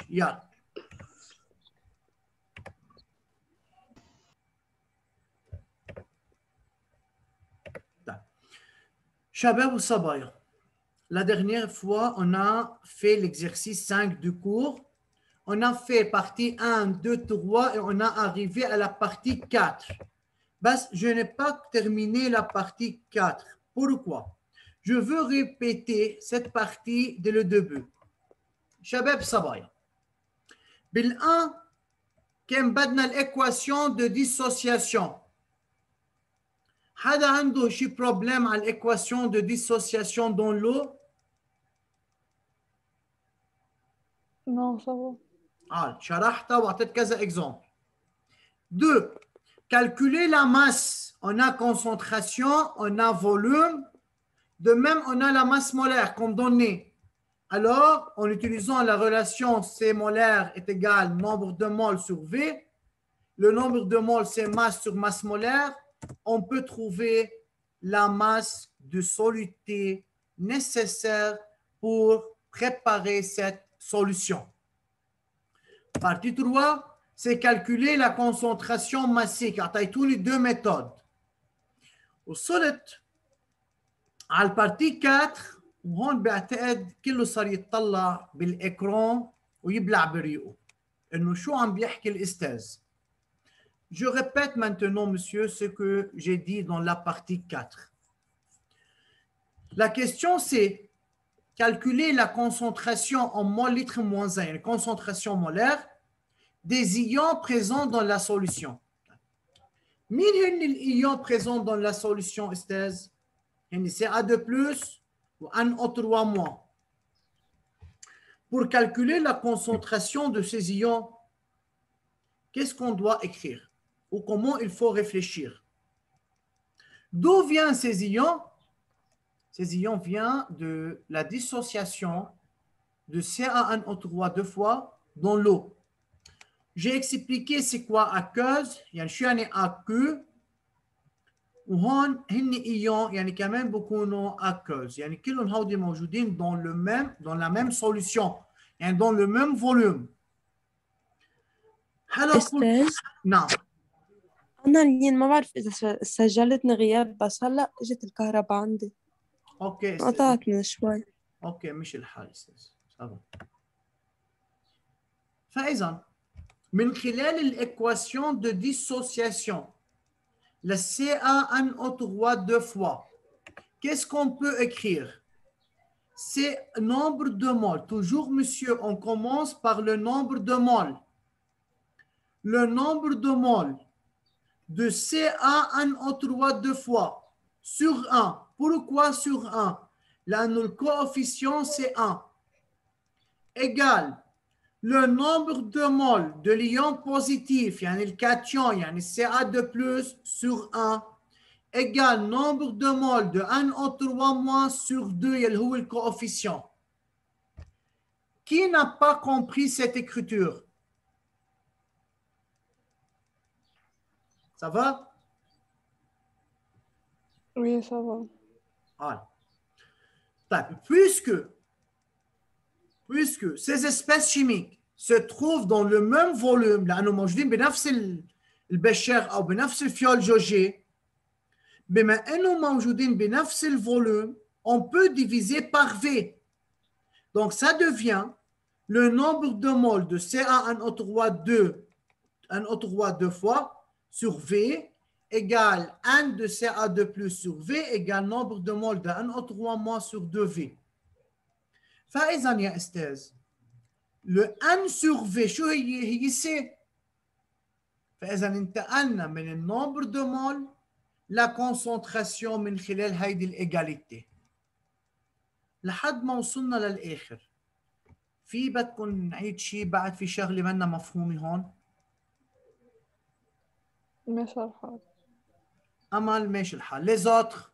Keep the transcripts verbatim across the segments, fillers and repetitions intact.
يلا شباب وصبايا, la dernière fois, on a fait l'exercice cinq du cours. On a fait partie un, deux, trois et on a arrivé à la partie quatre. Bas, je n'ai pas terminé la partie quatre. Pourquoi? Je veux répéter cette partie dès le début. شباب صبايا. بالun, كان بدنا l'équation de dissociation. حدا عنده شي problème على l'équation de dissociation dans l'eau? Non, ça va. Ah, شرحتها وأعطيت كذا exemple. Deux, calculer la masse. On a concentration, on a volume. De même, on a la masse molaire comme donnée. Alors, en utilisant la relation C molaire est égal nombre de moles sur V, le nombre de moles c'est masse sur masse molaire, on peut trouver la masse de soluté nécessaire pour préparer cette solution. Partie trois, c'est calculer la concentration massique. أعطيتوا لي deux méthodes. وصلت على البارتي quatre وهون بعتقد كله صار يتطلع بالاكران ويبلع بريقه انه شو عم بيحكي الاستاذ. Je répète maintenant, monsieur, ce que j'ai dit dans la partie quatre. La question, c'est calculer la concentration en mol litre moins un, une concentration molaire des ions présents dans la solution. مين هن الإيون présents dans la solution, استاذ؟ هن C A deux plus ou N O trois moins. Pour calculer la concentration de ces ions, qu'est-ce qu'on doit écrire ou comment il faut réfléchir? D'où viennent ces ions? Ces ions viennent de la dissociation de C A N O trois deux fois dans l'eau. J'ai expliqué c'est quoi aqueuse, يعني شو يعني aqueux. وهون هن ايون يعني كمان بكونوا aqueuses يعني كلهم هودي موجودين dans le même dans la même solution يعني dans le même volume. هلا أستاذ نعم أنا اليوم ما بعرف إذا سجلتني غياب بس هلا إجت الكهرباء عندي اوكي قطعتني شوي. اوكي مش الحال استاذ. فاذا من خلال الايكواسيون de dissociation le C A N O trois deux fois. Qu'est-ce qu'on peut écrire? C'est nombre de moles. Toujours, monsieur, on commence par le nombre de moles. Le nombre de moles de C A N O trois deux fois sur un. Pourquoi sur un? Là, le coefficient, c'est un. Égal le nombre de moles de l'ion positif, يعني الكاتيون, يعني C A deux plus sur un, égale nombre de moles de N O trois moins sur deux, اللي هو le coefficient. Qui n'a pas compris cette écriture? Ça va? Oui, ça va. Voilà. Puisque puisque ces espèces chimiques se trouvent dans le même volume, لأنه موجودين بنفس البشر أو بنفس الفيول جوجي, بما أنه موجودين بنفس الvolume, on peut diviser par V. Donc, ça devient le nombre de moles de C A N O trois deux, N O trois deux fois sur V égale N de C A deux plus sur V égale nombre de moles de N O trois moins sur deux V. فإذا يا أستاذ le N sur V شو هي؟ هي C. فإذا انتقلنا من النمبر دو مول لا كونسنتراسيون من خلال هيدي الإيجاليتي لحد ما وصلنا للآخر. في بدكم نعيد شيء بعد؟ في شغلة منا مفهومة هون؟ ماشي الحال. أمل ماشي الحال. les autres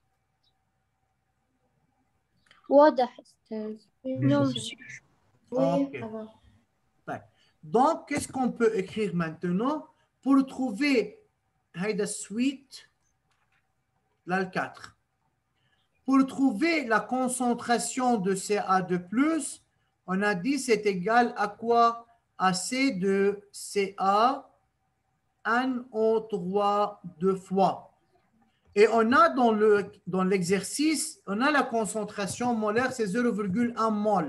واضح أستاذ. Non, Oui, ok. ça va. Donc, qu'est-ce qu'on peut écrire maintenant pour trouver la suite, là le quatre. Pour trouver la concentration de C A deux plus, On a dit c'est égal à quoi? À C de C A N O trois deux fois. Et on a dans le dans l'exercice, on a la concentration molaire, c'est zéro virgule un mol.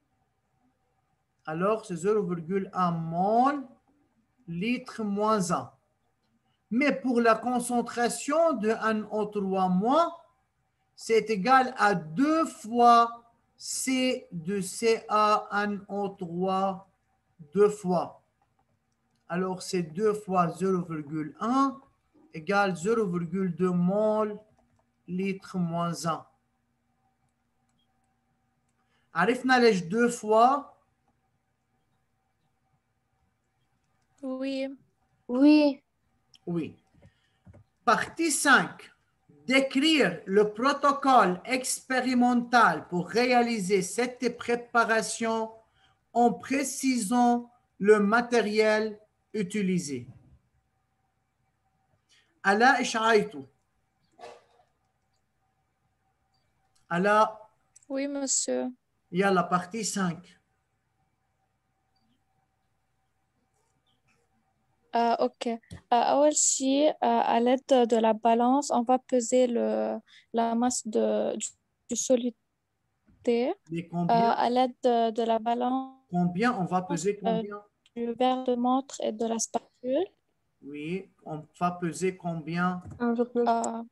Alors, c'est zéro virgule un mol litre moins un. Mais pour la concentration de N O trois moins, c'est égal à deux fois C de C A N O trois deux fois. Alors, c'est deux fois zéro virgule un égale zéro virgule deux mol litre moins un. عرفنا ليش deux fois? Oui. Oui. Oui. Partie cinq. Décrire le protocole expérimental pour réaliser cette préparation en précisant le matériel utilisé. ألا إيش عايتوا؟ ألا Oui, monsieur. يلا partie cinq. Euh, ok. Euh, أول شيء euh, à l'aide de la balance, on va peser le, la masse de, du, du soluté. Mais Euh, combien, à l'aide de, de la balance, combien on va peser euh, combien? du verre de montre et de la spatule. Oui, on va peser combien? un virgule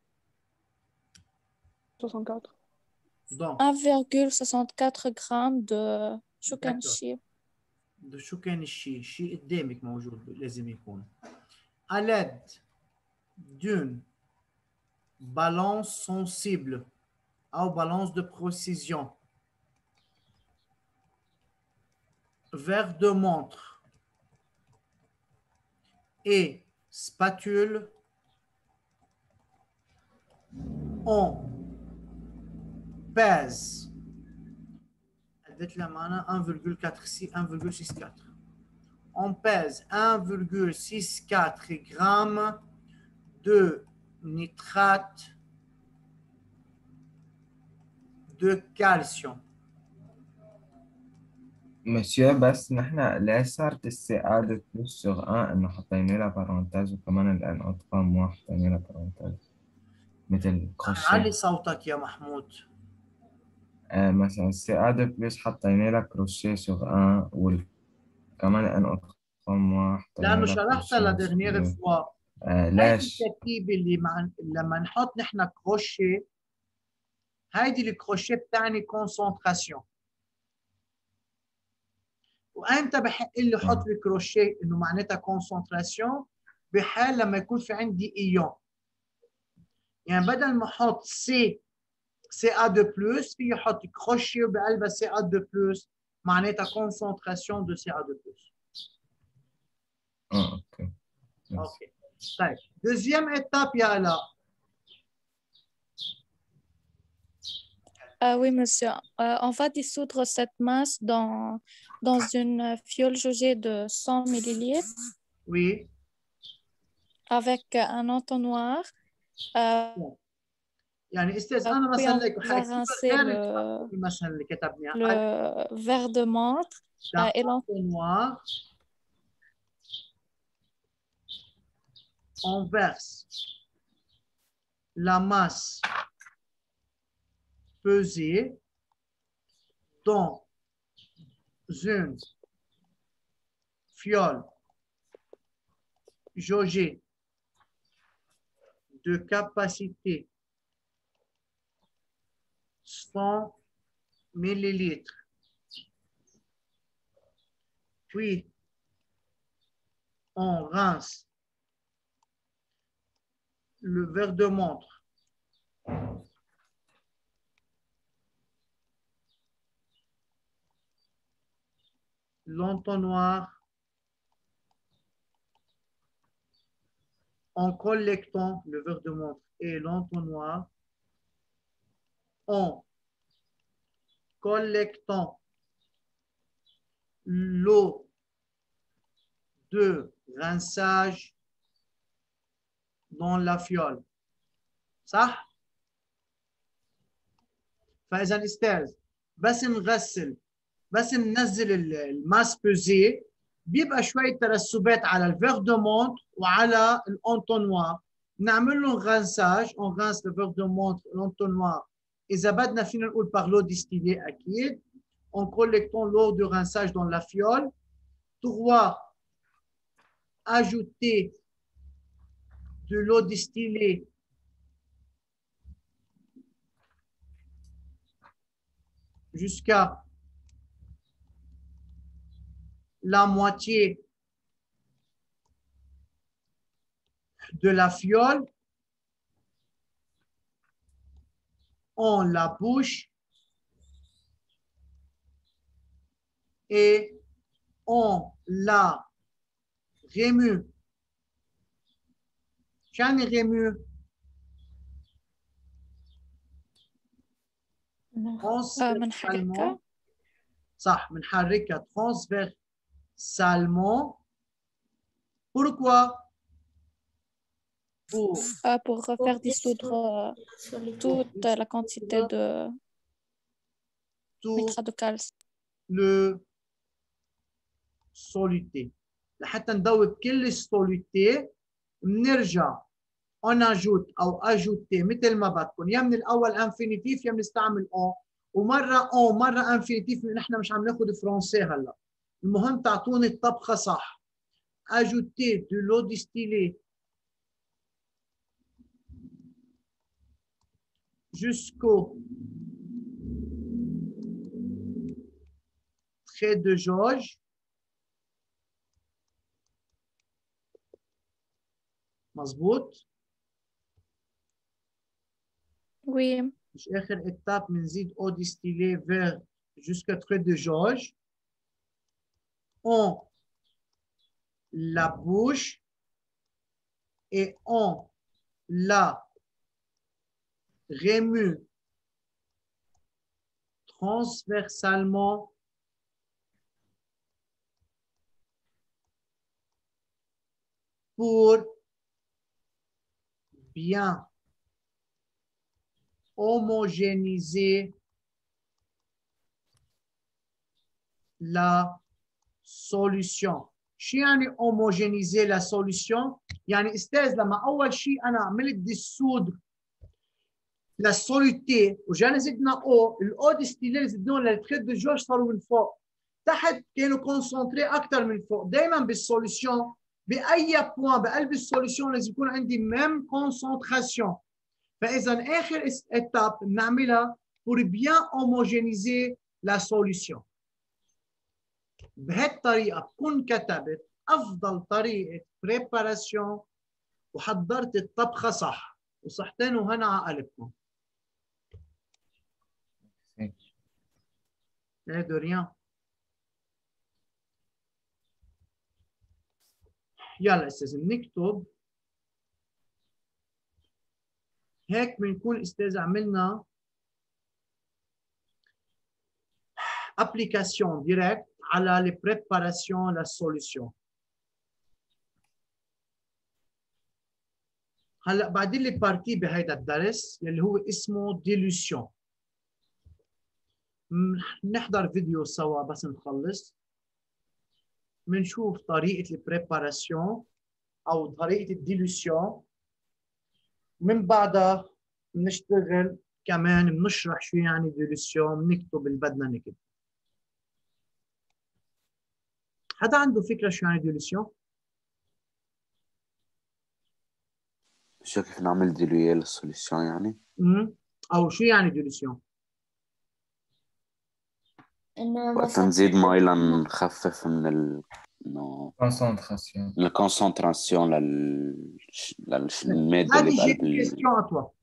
soixante-quatre. Donc, un virgule soixante-quatre grammes de d'accord. شوكانشي. de شو كان الشيء؟ الشيء قدامك موجود لازم يكون. À l'aide d'une balance sensible ou balance de précision, verre de montre et spatule, on pèse un virgule soixante-quatre. On pèse un virgule soixante-quatre grammes de nitrate de calcium. مسيو بس نحن ليش صارت السعادة بلس سوغ ان انه حطينا لها بارونتاز وكمان الان اطفال مو حطينا لها بارونتاز مثل كروشيه. علي صوتك يا محمود. آه مثلا السعادة بلس حطينا لها كروشيه سوغ ان وكمان الان اطفال مو حطينا لانه لها شرحتها لا كروشيه ديرنيير سوغ فوا. آه هيدي ليش؟ التركيبه اللي مع لما نحط نحن كروشيه، هيدي الكروشيه بتعني كونسنتراسيون. وامتى بحق لي احط آه. الكروشيه انه معناتها كونسنتراسيون؟ بحال لما يكون في عندي ايون. يعني بدل ما احط سي سي ا دو بلس، في احط كروشيه وبقلبها سي ا دو بلس، معناتها كونسنتراسيون دو سي ا دو بلس. اه اوكي. اوكي. طيب دوزيام ايتاب يا الاء. Euh, oui, monsieur. Euh, on va dissoudre cette masse dans, dans une fiole jaugée de cent millilitres Oui. avec un entonnoir. Euh, يعني استاذ انا puis مثلا on لك va rincer غير le, مثلا اللي كتبناها le verre de montre euh, et l'entonnoir. On verse la masse pesée dans une fiole jaugée de capacité cent millilitres. Puis, on rince le verre de montre l'entonnoir en collectant le verre de montre et l'entonnoir en collectant l'eau de rinçage dans la fiole. صح؟ فإذا استاذ بس نغسل بس ننزل الماس بوزي بيبقى شوية ترسبات على الفيغ دو مونت وعلى الانتونوار. نعمل لهم غانساج، اون غانس الفيغ دو مونت الانتونوار. إذا بدنا فينا نقول par l'eau distillée أكيد. En collectant l'eau de rinçage dans la fiole. Trois, ajouter de l'eau distillée jusqu'à la moitié de la fiole. On la bouche et on la remue. شان remue. بنحركها. صح بنحركها transversalement. Pourquoi? Pour, euh, pour faire dissoudre euh, toute la quantité de nitrate de calcium. Le soluté. لحتى نذوب كل السوليتي بنرجع on ajoute او ajouter مثل ما بدكم، يا من الاول انفينيتيف يا بنستعمل اون، ومره اون مره انفينيتيف لان احنا مش عم ناخذ فرنسي هلا. المهم تعطوني الطبخه صح. ajouter de l'eau distillée jusqu'au trait de jauge. مظبوط؟ Oui. مش آخر étape بنزيد eau distillée vers jusqu'à trait de jauge. On la bouche et on la remue transversalement pour bien homogénéiser la solution. شو يعني homogénéiser la solution؟ يعني استاذ لما اول شيء انا عملت ديسود للسوليتي وجانا زدنا او، الاو ديستيلي زدناهم للتريت دو جوج صاروا من فوق، تحت كانوا كونسنتري اكثر من فوق. دائما بالسوليسيون باي بوان بقلب السوليسيون لازم يكون عندي ميم كونسنتراسيون. فاذا اخر ايتاب بنعملها pour bien homogénéiser la solution. بهالطريقه بكون كتبت افضل طريقه بريباراسيون وحضرت الطبخه صح، وصحتين وهنا على قلبكم. ايه دو ريان. يلا استاذ نكتب هيك بنكون استاذ عملنا ابليكاسيون ديريكت على لي بريباراسيون لا سوليسيون. هلا بعدين لي بارتي بهيدا الدرس اللي هو اسمه ديلوسيون. نحضر فيديو سوا بس نخلص، بنشوف طريقة البريباراسيون أو طريقة الديلوسيون، من بعدها بنشتغل كمان بنشرح شو يعني ديلوسيون، بنكتب اللي بدنا نكتب. حدا عنده فكرة شو يعني ديلوسيون؟ شو كيف نعمل ديلوية للسوليسيون يعني؟ امم أو شو يعني ديلوسيون؟ إنه وقت مثلا نزيد مي لنخفف من ال إنه concentration. من الكونسنتراسيون لل للمادة اللي هذه جيت بقلب ال كيستيون أطول.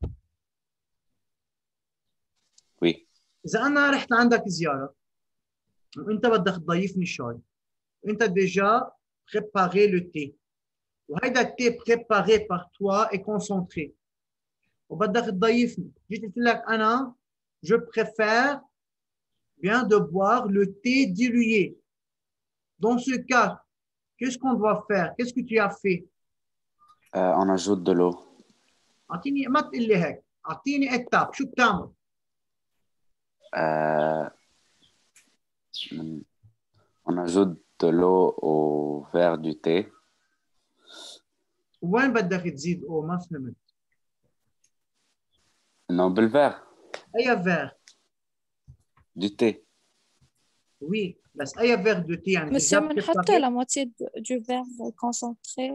وي. إذا أنا رحت عندك زيارة وأنت بدك تضيفني شاي، أنت ديجا بريباري لو تي، وهيدا التي بريباري بار توا اي كونسونتري، وبدك تضيفني، جيت قلت لك أنا je préfère bien de boire le thé dilué. Dans ce cas, qu'est-ce qu'on doit faire? Qu'est-ce que tu as fait? آه on ajoute de l'eau. أعطيني ما تقول لي هيك، أعطيني إتاب، شو بتعمل؟ آه On ajoute de l'eau au verre du thé. وين بدك تزيد او؟ ما فهمت. Non, بالverre اي فير؟ du thé. وي بس اي فير دو تي يعني Monsieur, déjà بنحط préparé؟ la moitié de- du verre concentré.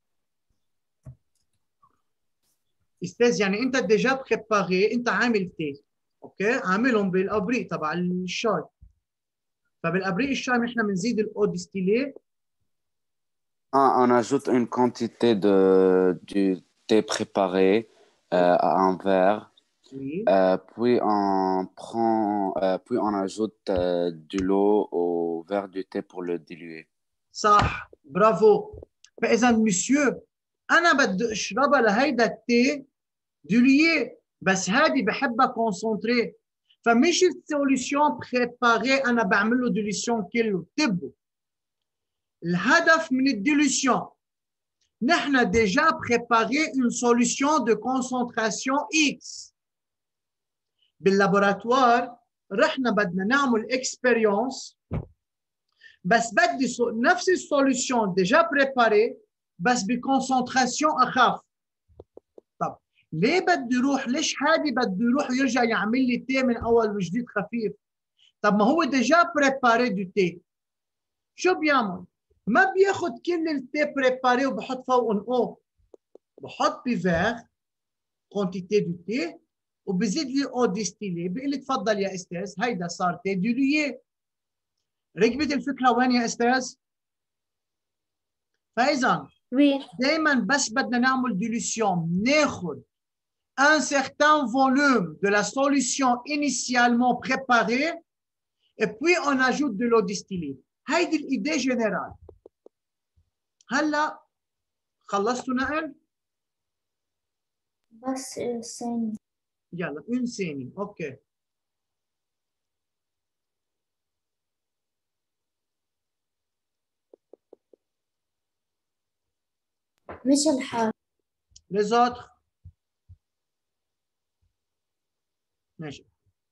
استاذ يعني انت ديجا بريباري، انت عامل تي اوكي، عاملهم بالابريق تبع الشاي، فبالابريق الشاي نحن بنزيد الاو ديستيلي. Ah, on ajoute une quantité de, du thé préparé euh, à un verre. Oui. Euh, puis on prend, euh, puis on ajoute euh, de l'eau au verre du thé pour le diluer. صح برافو. فاذا مسيو انا بدي اشربها لهيدا التي دوليي، بس هذه بحبها كونسونتري، فمش السوليسيون بريباري انا بعمل له ديليسيون كله. انتبهوا الهدف من الديليسيون، نحن ديجا بريباري اون سوليسيون دو كونسونتراسيون اكس. باللابوراتوار رحنا بدنا نعمل اكسبيريونس، بس بدي سو... نفس السوليسيون ديجا بريباري بس بكونسنتراسيون اخف. طب ليه بدي يروح؟ ليش هادي بده يروح ويرجع يعمل لي تي من اول وجديد خفيف؟ طب ما هو ديجا بريباري دو تي. شو بيعمل؟ ما بياخد كل التي بريباري وبحط فوقهم او، بحط بفير كونتيتي دو تي وبزيد لي او ديستيلي، بيقول لي تفضل يا استاذ هيدا صار تي ديلويي. ركبت الفكره وين يا استاذ؟ فاذا Oui. دائما بس بدنا نعمل ديلوسيون ناخذ un certain volume de la solution initialement préparée et puis on ajoute de l'eau distillée. هيدي الإيديه جنرال. هلا خلصتوا نقل؟ بس ثانية. يلا une ثانية اوكي. مش الحال. Les autres؟ ماشي.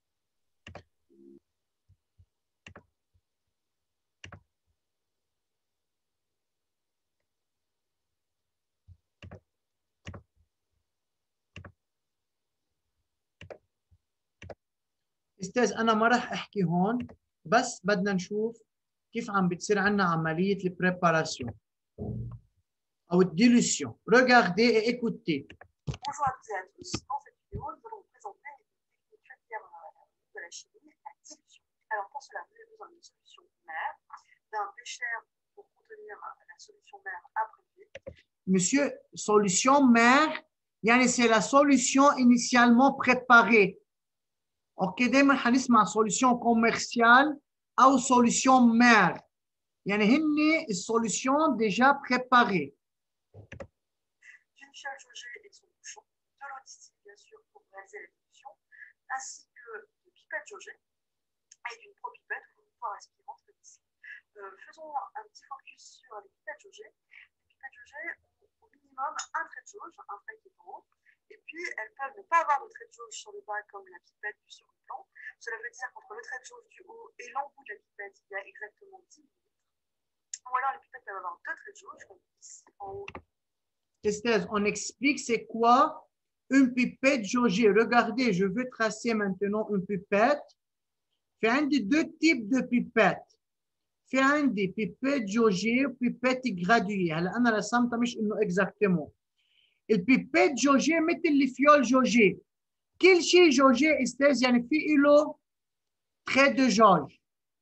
استاذ انا ما راح احكي هون، بس بدنا نشوف كيف عم بتصير عندنا عمليه البريباراسيون او الديلوسيون. Regardez et écoutez. Bonjour à toutes et à tous. Dans cette vidéo, nous allons vous présenter une technique actuelle de la chimie, la dilution. Alors pour cela, vous avez besoin d'une solution mère, d'un bécher pour contenir la solution mère abrégée. Monsieur, solution mère, يعني c'est la solution initialement préparée. اوكي دائما حنسمع solution commerciale او solution mère، يعني هن السوليسيون déjà préparée. D'une fiole jaugée et son bouchon, de l'eau distillée bien sûr pour réaliser la dilution, ainsi que de pipettes jaugées et d'une propipette ou d'une poire aspirante comme ici. Euh, faisons un petit focus sur les pipettes jaugées. Les pipettes jaugées ont au minimum un trait de jauge, un trait qui est en haut, et puis elles peuvent ne pas avoir de trait de jauge sur le bas comme la pipette du second plan. Cela veut dire qu'entre le trait de jauge du haut et l'embout de la pipette, il y a exactement dix millimètres. Ou alors les pipettes peuvent avoir deux traits de jauge, comme ici en haut. Esther, on explique c'est quoi une pipette jaugée. Regardez, je veux tracer maintenant une pipette. في عندي deux types de pipettes. في عندي pipette jaugée و pipette graduée. هلا أنا رسمتها مش إنه exactement. البيبيت جوجيه مثل الفيول جوجيه. كل شيء جوجيه استاذ يعني في له تري دو جوج.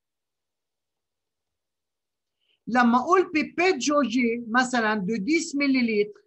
لما اقول بيبيت جوجيه مثلا دو عشرة مللتر،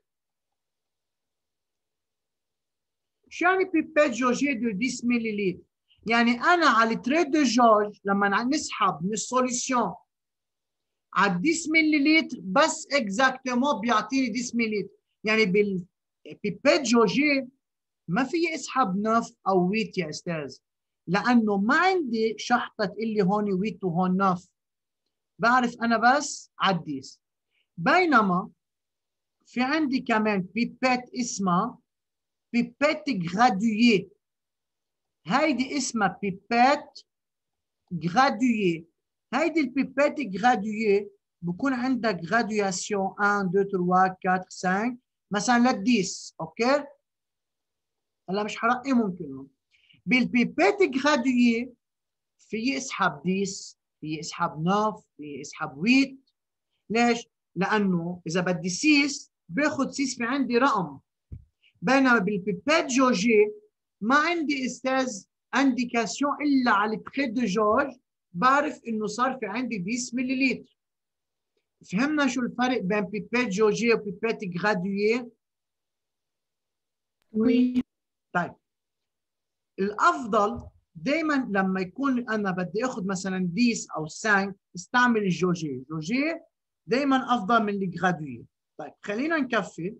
شو يعني بيبيت جوجيه دو عشرة مللتر؟ يعني انا على تري دو جوج لما نسحب من السوليسيون على عشرة مللتر بس اكزاكتومون بيعطيني عشرة مللتر. يعني بالبيبيت جوجيه ما في اسحب نف او ويت يا استاذ، لانه ما عندي شحطه تقول لي هون ويت وهون نف، بعرف انا بس عديس. بينما في عندي كمان بيبيت اسمها بيبيت جرادويي. هيدي اسمها بيبيت جرادويي. هيدي البيبات جرادوية بكون عندها جرادياسيون واحد اثنين ثلاثة أربعة خمسة مثلا للديس، اوكي؟ هلا مش حرقمهم كلهم. بالبيبات جرادوية في اسحب ديس، في اسحب نوف، في اسحب ويت. ليش؟ لأنه إذا بدي سيس باخذ سيس في عندي رقم، بينما بالبيبات جوجي ما عندي استاذ انديكاسيون الا على التخي دو جورج، بعرف انه صار في عندي عشرة مليلتر. فهمنا شو الفرق بين بيبات جوجي وبيبات جرادوية؟ وي. طيب الافضل دائما لما يكون انا بدي اخذ مثلا عشرة او خمسة استعمل الجوجي، الجوجي دائما افضل من الجرادوية. طيب خلينا نكفي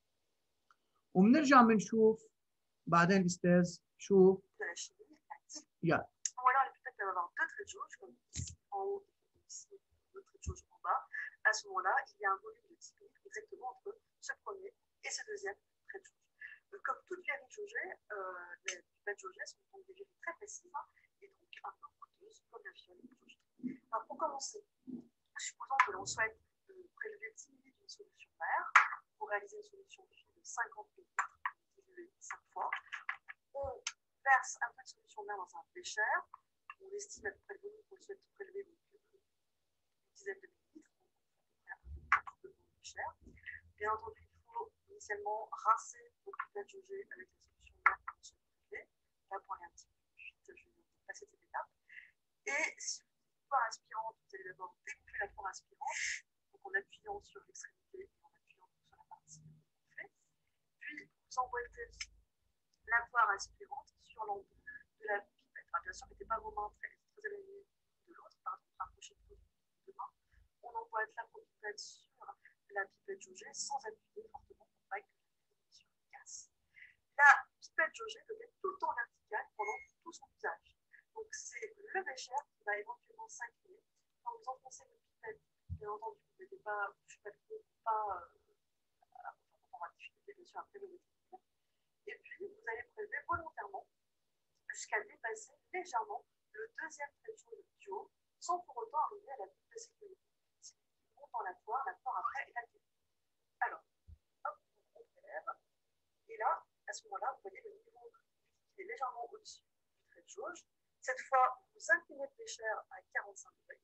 وبنرجع بنشوف بعدين استاذ شو de la chimie active. يلا. Ou alors les pipettes peuvent avoir deux traits de jauge, comme ici en haut et ici deux traits de jauge en bas. À ce moment-là, il y a un volume de dix millilitres exactement entre ce premier et ce deuxième trait de jauge. Donc, comme toute verrine jaugée, euh, les pipettes jaugées sont donc des verrines très précises hein, et donc un peu coûteuses comme la fiole jaugée. Alors pour commencer, supposons que l'on souhaite euh, prélever dix millilitres d'une solution mère pour réaliser une solution de cinquante millilitres diluée cinq fois. On verse un peu de solution mère dans un bécher. On estime à peu près le volume qu'on souhaite prélever, donc une dizaine de millilitres, donc à peu près un peu de bécher. Bien entendu, il faut initialement rincer vos pipettes jaugées avec la solution mère qu'on souhaite prélever. Là, pour aller un petit peu plus vite, je vais vous passer cette étape. Et si vous avez une poire aspirante, vous allez d'abord découper la poire aspirante, donc en appuyant sur l'extrémité et en appuyant sur la partie gonflée. Puis, vous emboîtez la poire aspirante sur l'embout de la pipette. Alors, bien sûr, mettez pas vos mains très, très éloignées de l'autre, par exemple, rapprochez de deux mains. On emboîte la pipette sur la pipette jaugée sans appuyer fortement pour pas que la finition casse. La pipette jaugée peut être tout le temps verticale pendant tout son usage. Donc, c'est le bécher qui va éventuellement s'incliner. Quand vous enfoncez votre pipette, bien entendu, vous ne mettez pas, je ne sais pas, pas euh, on va difficulté, bien sûr, après le métier. Et puis, vous allez prélever volontairement jusqu'à dépasser légèrement le deuxième trait de jauge du haut, sans pour autant arriver à la boucle de sécurité. Si vous monte dans la poire, la poire après est activée. Alors, hop, on prélève. Et là, à ce moment-là, vous voyez le niveau qui est légèrement au-dessus du trait de jauge. Cette fois, vous inclinez le bécher à quarante-cinq degrés.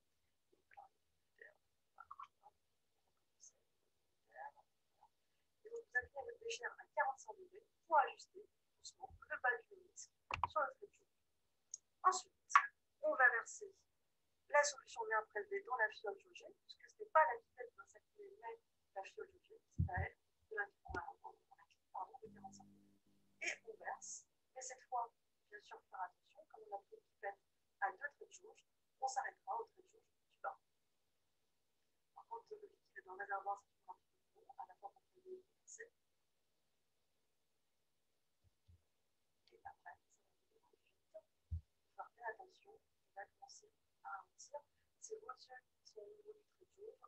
Et donc, vous inclinez votre bécher à quarante-cinq degrés pour ajuster doucement le bas du ménisque sur le trait de jauge. Ensuite, on va verser la solution mère prélevée dans la fiole jaugée, puisque ce n'est pas la pipette qui va s'incliner, mais la fiole jaugée, c'est à elle de l'incliner de quarante-cinq degrés. Et on verse, mais cette fois, bien sûr, faire attention, comme on a pris une pipette à deux traits de jauge, on s'arrêtera au trait de jauge du bas. Par contre, le liquide dans le réservoir, c'est toujours un petit peu long, à la fois pour le verser. Et après, ça va venir ensuite. Il faut faire attention, on va commencer à arrondir. C'est vos yeux qui sont au niveau du trait de jauge.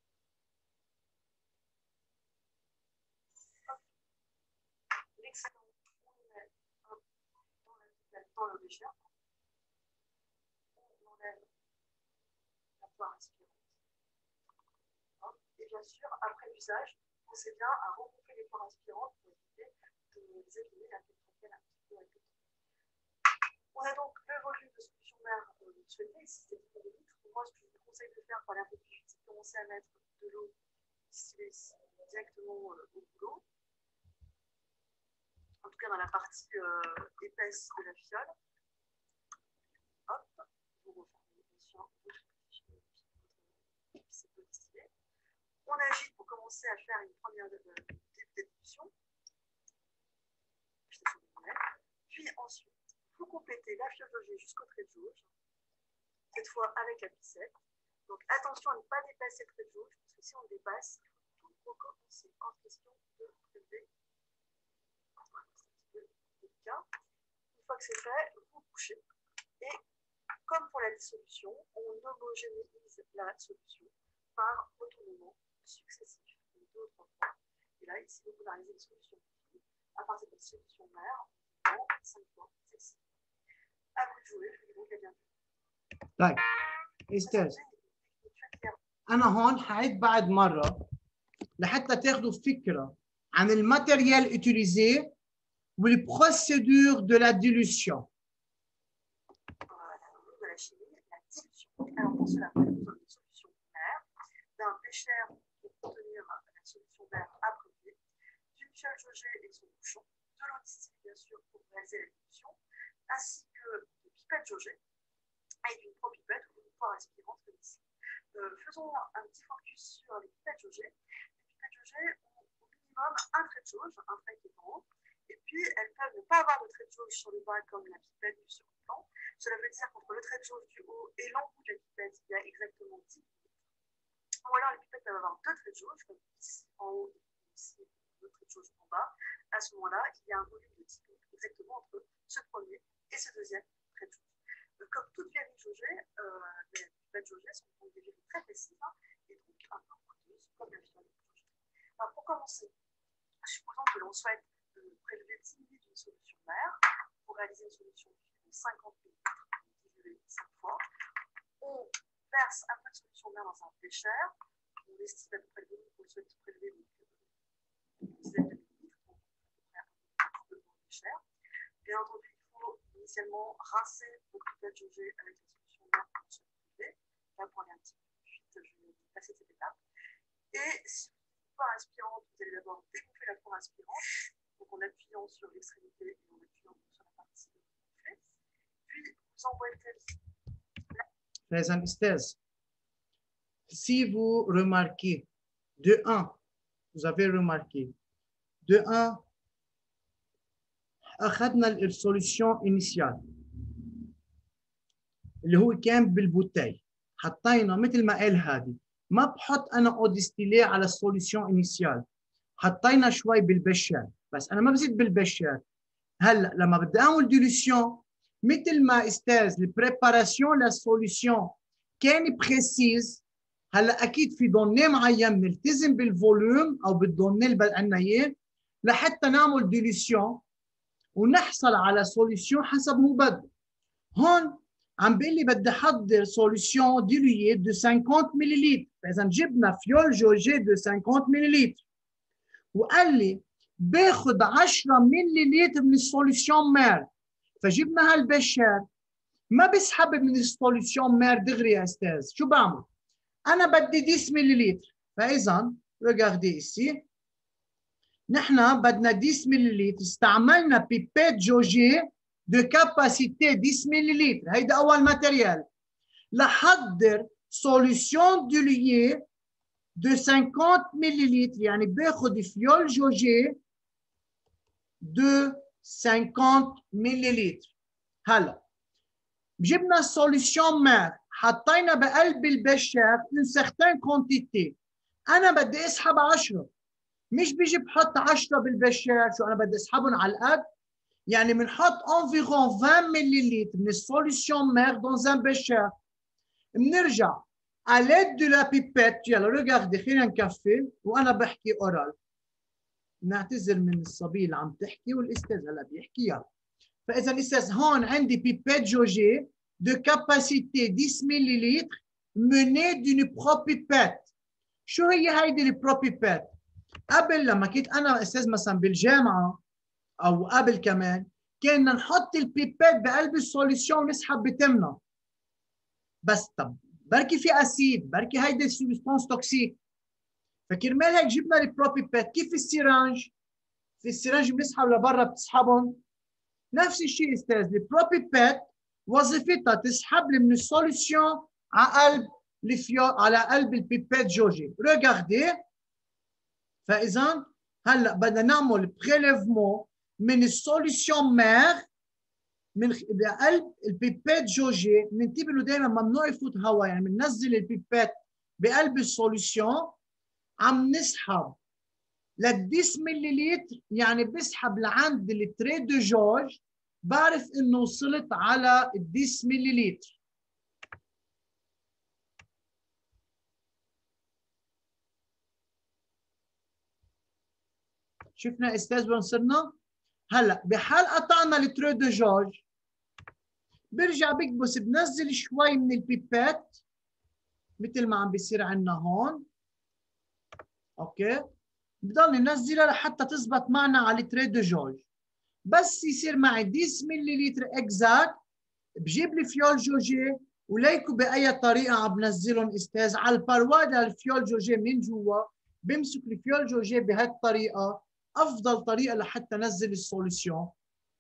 L'excellent, on le met dans, la, dans le bécher. On enlève la poire aspirante. Et bien sûr, après l'usage, pensez bien à remonter les poires aspirantes pour éviter de les éliminer la pétrolienne un petit peu avec le temps. On a donc le volume de solution mère euh, souhaité, ici c'est dix millilitres. Moi, ce que je vous conseille de faire pour aller un peu plus vite, c'est de commencer à mettre de l'eau distillée directement euh, au boulot. En tout cas, dans la partie euh, épaisse de la fiole. Hop, vous refermez bien sûr votre distillé. On agite pour commencer à faire une première dilution. Puis ensuite, vous complétez la fiole jaugée jusqu'au trait de jauge, cette fois avec la piscette. Donc attention à ne pas dépasser le trait de jauge, parce que si on le dépasse, il faut tout recommencer en question de prélever. Une fois que c'est fait, vous bouchez. Et comme pour la dissolution, on homogénéise la solution par retournement successif, deux ou trois fois. Et là, ici, vous polarisez une solution à partir de la solution mère en cinq fois, c'est six. À vous de jouer, je vous dis bien. طيب استاذ انا هون حعيد بعد مره لحتى تاخذوا فكره عن الماتيريال utilisé والبروسيدور دو لا dilution. Alors, pour cela, on a besoin d'une solution binaire, d'un bécher pour contenir la solution d'air abreuvé, d'une fiole jaugée et son bouchon, de l'eau distillée, bien sûr, pour réaliser la dilution, ainsi que de pipettes jaugées et d'une propipette ou d'une poire aspirante comme ici. Euh, faisons un petit focus sur les pipettes jaugées. Les pipettes jaugées ont au minimum un trait de jauge, un trait qui est en haut, et puis elles peuvent ne pas avoir de trait de jauge sur le bas comme la pipette du second plan. Cela veut dire qu'entre le trait de jauge du haut et l'embout de la pipette, il y a exactement dix millilitres. Ou alors les pipettes peuvent avoir deux traits de jauge, comme ici en haut et ici deux traits de jauge en bas. À ce moment-là, il y a un volume de dix millilitres exactement entre ce premier et ce deuxième trait de jauge. Comme toute verrine jaugée, euh, les pipettes jaugées sont donc des verrines très précises hein, et donc un peu coûteuses comme la fiole jaugée. Alors pour commencer, supposons que l'on souhaite euh, prélever dix millilitres d'une solution mère pour réaliser une solution de cinquante millilitres diluée cinq fois. On verse un peu de solution mère dans un bécher. On estime à peu près le volume qu'on souhaite prélever, donc une dizaine de millilitres, donc à peu près un peu de bécher. Bien entendu, il faut initialement rincer vos pipettes jaugées avec la solution mère que vous souhaitez prélever. Là, pour aller un petit peu plus vite, je vais passer cette étape. Et si vous avez une poire aspirante, vous allez d'abord dégonfler la poire aspirante, donc en appuyant sur l'extrémité et en appuyant sur la partie gonflée. Puis vous emboîtez. Présent استاذ. Si vous remarquez, de un, vous avez remarqué, de un, أخذنا السوليوشن initial اللي هو كان بالبوتاي، حطينا مثل ما قال هادي، ما بحط أنا أو ديستيلي على السوليوشن initial، حطينا شوي بالبشر، بس أنا ما بزيد بالبشر. هلا لما بدي أعمل ديلوسيون مثل ما استاذ البريباراسيون للسوليوشن كان بريسيز، هلا اكيد في دوني معين نلتزم بالفوليوم او بالدوني اللي عندنا اياه لحتى نعمل ديلوسيون ونحصل على سوليوشن حسب ما بده. هون عم بيقول لي بدي احضر سوليوشن ديلويي دو خمسين ملليلتر، فاذا جبنا فيول جوجي دو خمسين ملليلتر وقال لي باخذ عشرة ملليلتر من السوليوشن مير، فجبنا هالبشر ما بسحب من السوليوشن مير دغري يا استاذ، شو بعمل؟ انا بدي عشرة ملليلتر، فاذا ريغاردي ici نحن بدنا عشرة ملليلتر، استعملنا بيبيت جوجي دو كاباسيتي عشرة ملليلتر، هيدا اول ماتيريال لحضر سوليوشن دوليي دو خمسين ملليلتر، يعني باخذ فيول جوجي دو خمسين ملليلتر. هلا جبنا السوليوشن مير حطينا بقلب البشر اون سيغتان كونتيتي، انا بدي اسحب عشرة، مش بيجي بحط عشرة بالبشر، شو انا بدي اسحبهم على القد، يعني بنحط انفيرون عشرين ملليلتر من السوليوشن مير دون ان بشر، بنرجع à l'aide de la pipette. يلا ريغاردي خلينا نكفي وانا بحكي اورال، نعتذر من الصبيه اللي عم تحكي والاستاذ هلا بيحكي. يلا فاذا الاستاذ هون عندي بيبيت جوجي de capacité عشرة ملليلتر menée d'une propipette. شو هي هيدي البروبيبيت؟ قبل لما كنت انا استاذ مثلا بالجامعه او قبل كمان كنا نحط البيبيت بقلب السوليوشن ونسحب بتمنا، بس طب بركي في اسيد، بركي هيدي سبستانس توكسيك، فكرمال هيك جبنا البروبيبيت. كيف السيرانج؟ في السيرانج بنسحب لبرا بتسحبهم، نفس الشيء استاذ البروبيبيت وظيفتها تسحب لي من السوليوشن على قلب الفيول، على قلب البيبيت جوجي. ريغاردي، فاذا هلا بدنا نعمل بريليفمون من السوليوشن مير من بقلب البيبيت جوجي. بننتبه له دائما ممنوع يفوت هواء، يعني بننزل البيبيت بقلب السوليوشن عم نسحب ل عشرة ملليلتر، يعني بسحب لعند التري دو جوج، بعرف انه وصلت على عشرة ملليلتر. شفنا استاذ وين صرنا؟ هلا بحال قطعنا التري دو جوج برجع بكبس، بنزل شوي من البيبات مثل ما عم بيصير عندنا هون. اوكي، بضل ننزلها لحتى تزبط معنا على التري دو جوج. بس يصير معي عشرة مللتر اكزاكت، بجيب لي فيول جوجي وليكو باي طريقه عم بنزلهم استاذ على البرواد الفيول جوجي من جوا، بمسك الفيول جوجي بهالطريقه، افضل طريقه لحتى نزل السوليسيون.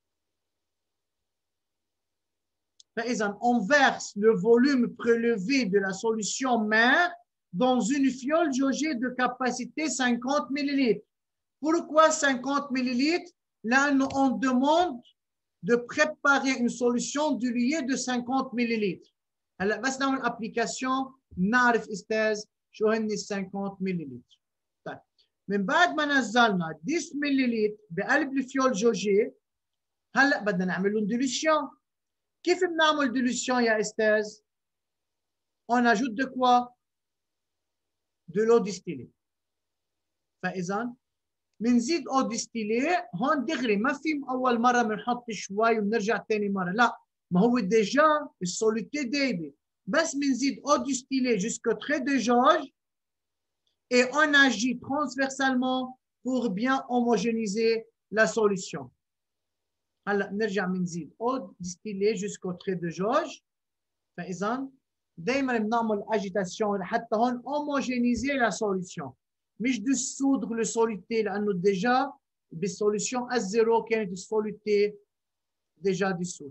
فاذا on verse le volume prélevé de la solution mère dans une fiole jaugée de capacité cinquante millilitres. Pourquoi cinquante millilitres? Là, on demande de préparer une solution diluée de cinquante millilitres. هلا بس نعمل ابليكاسيون نعرف استاذ شو هن ال cinquante millilitres. طيب من بعد ما نزلنا عشرة مللتر بقلب الفيول جوجي، هلا بدنا نعمل لهم ديلوسيون. كيف بنعمل ديلوسيون يا استاذ؟ On ajoute de quoi? De l'eau distillée. فاذا بنزيد او ديستيلي هون دغري، ما في اول مره بنحط شوي وبنرجع ثاني مره، لا، ما هو ديجا السوليتي دايبه، بس بنزيد او ديستيلي jusqu'au trait de jauge et on agit transversalement pour bien homogénéiser la solution. هلا بنرجع بنزيد او ديستيلي jusqu'au trait de jauge. فاذا دائما بنعمل اجيتاسيون لحتى هون homogénéiser la solution، مش dissoudre le soluté لانه ديجا بالسوليسيون الزيرو كانت السوليتي ديجا dissoute.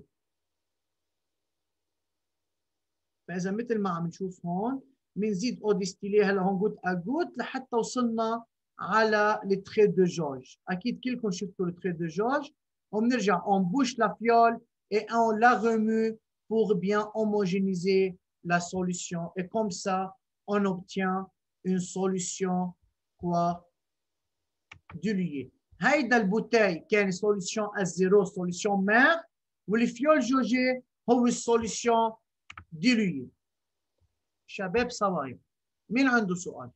فاذا مثل ما عم نشوف هون بنزيد او ديستيلي هلا هون جوت اجوت لحتى وصلنا على التري دو جوج. اكيد كلكم شفتوا التري دو جوج. وبنرجع on bouche la fiole et on la remue pour bien homogénéiser la solution, et comme ça on obtient une solution quoi diluée. هيدا البوتاي كان solution الزيرو solution mère، والفيول جوجي هو السوليسيون diluée. شباب صوايا، مين عنده سؤال؟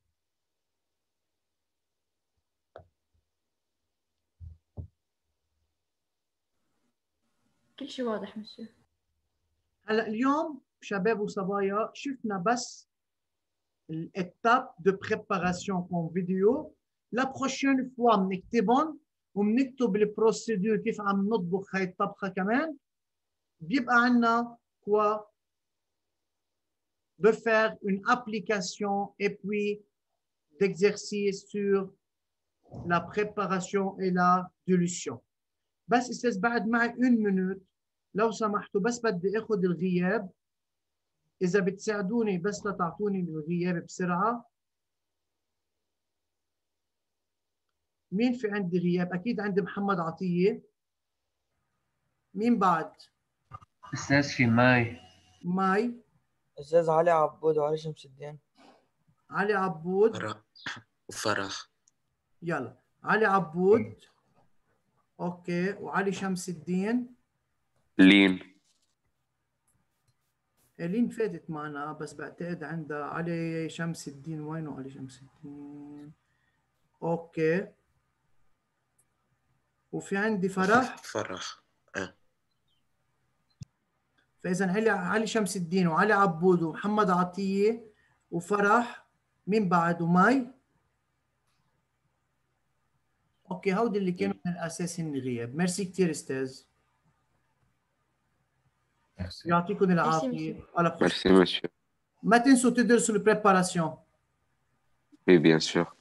كل شيء واضح مسيو. هلا اليوم شباب وصبايا شفنا بس l'étape de préparation comme vidéo. La prochaine fois بنكتبهم وبنكتب البروسيدور كيف عم نطبخ هاي الطبخه كمان. بيبقى عندنا quoi de faire une application et puis d'exercice sur la préparation et la dilution. بس استاذ بعد معي une minute لو سمحتوا، بس بدي اخذ الغياب، إذا بتساعدوني بس لتعطوني الغياب بسرعة. مين في عندي غياب؟ أكيد عندي محمد عطية. مين بعد؟ أستاذ في ماي. ماي. أستاذ علي عبود وعلي شمس الدين. علي عبود. فرح وفرح. يلا علي عبود. أوكي، وعلي شمس الدين. لين. لين فاتت معنا بس بعتقد عندها علي شمس الدين. وينه علي شمس الدين؟ اوكي، وفي عندي فرح. فرح اه. فاذا علي علي شمس الدين وعلي عبود ومحمد عطيه وفرح. مين بعد؟ وماي. اوكي، هودي اللي كانوا من الاساس هن غياب. ميرسي كثير استاذ، يعطيكم العافيه. Merci monsieur. ما تنسوا تدرسوا البريباراسيون. Oui, bien sûr.